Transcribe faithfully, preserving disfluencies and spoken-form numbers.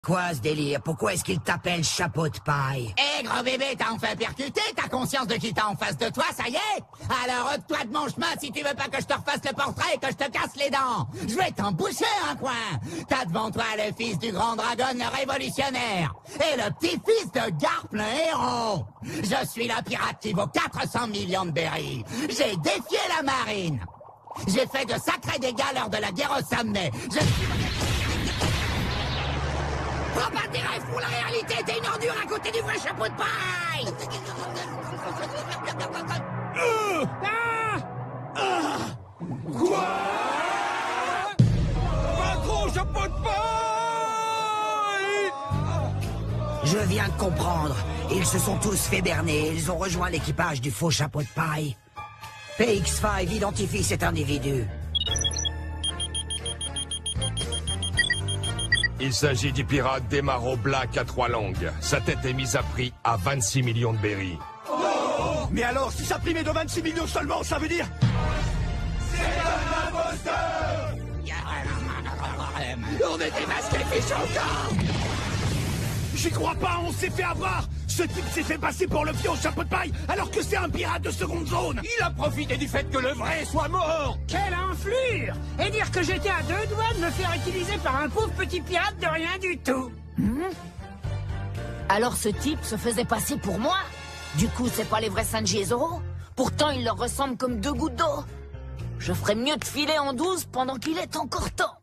Quoi ce délire? Pourquoi est-ce qu'il t'appelle chapeau de paille? Eh, gros bébé, t'as enfin percuté? T'as conscience de qui t'as en face de toi, ça y est? Alors ôte-toi de mon chemin si tu veux pas que je te refasse le portrait et que je te casse les dents. Je vais t'en boucher un coin. T'as devant toi le fils du grand dragon, le révolutionnaire, et le petit-fils de Garp, le héros. Je suis la pirate qui vaut quatre cents millions de berries. J'ai défié la marine. J'ai fait de sacrés dégâts lors de la guerre au Samnay. Je suis... Prends pas tes rêves pour la réalité, t'es une ordure à côté du vrai chapeau de paille. Euh ah ah Quoi? Pas trop chapeau de paille! Je viens de comprendre. Ils se sont tous fait berner. Ils ont rejoint l'équipage du faux chapeau de paille. P X cinq identifie cet individu. Il s'agit du pirate Demaro Black à trois langues. Sa tête est mise à prix à vingt-six millions de berries. Oh! Mais alors, si sa prime est de vingt-six millions seulement, ça veut dire... C'est un imposteur! On est démasqués, fiche encore! J'y crois pas, on s'est fait avoir! Ce type s'est fait passer pour le vieux au chapeau de paille, alors que c'est un pirate de seconde zone! Il a profité du fait que le vrai soit mort! Quelle enflure! Et dire que j'étais à deux doigts de me faire utiliser par un pauvre petit pirate de rien du tout. Hmm? Alors ce type se faisait passer pour moi? Du coup, c'est pas les vrais Sanji et Zoro? Pourtant, il leur ressemble comme deux gouttes d'eau. Je ferais mieux de filer en douce pendant qu'il est encore temps.